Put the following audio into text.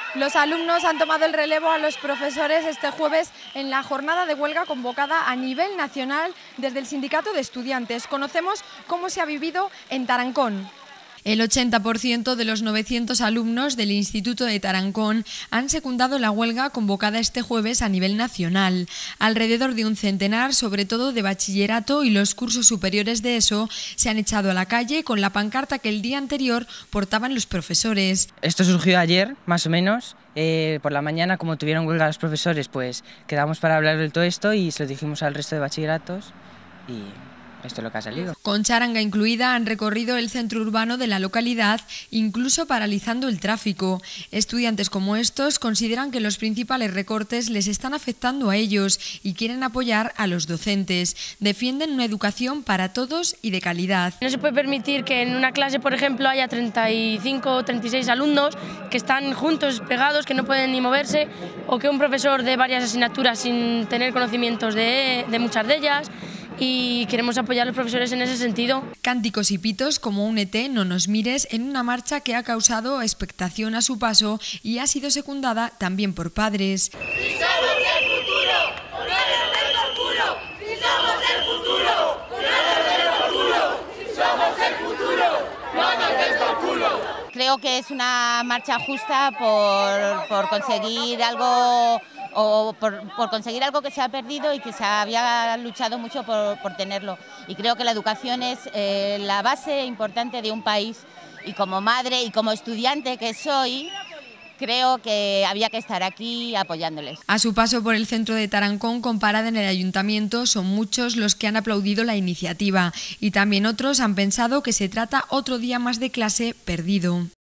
Los alumnos han tomado el relevo a los profesores este jueves en la jornada de huelga convocada a nivel nacional desde el Sindicato de Estudiantes. Conocemos cómo se ha vivido en Tarancón. El 80% de los 900 alumnos del Instituto de Tarancón han secundado la huelga convocada este jueves a nivel nacional. Alrededor de un centenar, sobre todo de bachillerato y los cursos superiores de ESO, se han echado a la calle con la pancarta que el día anterior portaban los profesores. Esto surgió ayer, más o menos. Por la mañana, como tuvieron huelga los profesores, pues quedamos para hablar de todo esto y se lo dijimos al resto de bachilleratos y esto es lo que ha salido. Con charanga incluida han recorrido el centro urbano de la localidad, incluso paralizando el tráfico. Estudiantes como estos consideran que los principales recortes les están afectando a ellos y quieren apoyar a los docentes. Defienden una educación para todos y de calidad. No se puede permitir que en una clase, por ejemplo, haya 35 o 36 alumnos que están juntos, pegados, que no pueden ni moverse, o que un profesor dé varias asignaturas sin tener conocimientos de muchas de ellas. Y queremos apoyar a los profesores en ese sentido. Cánticos y pitos como Únete, no nos mires, en una marcha que ha causado expectación a su paso y ha sido secundada también por padres. ¡Y somos el futuro! ¡Uniones del futuro! ¡Y somos el futuro! ¡Uniones del futuro! ¡Y somos el futuro! ¡No nos des por culo! Creo que es una marcha justa por conseguir algo o por conseguir algo que se ha perdido y que se había luchado mucho por tenerlo. Y creo que la educación es la base importante de un país y como madre y como estudiante que soy, creo que había que estar aquí apoyándoles. A su paso por el centro de Tarancón con parada en el ayuntamiento son muchos los que han aplaudido la iniciativa y también otros han pensado que se trata otro día más de clase perdido.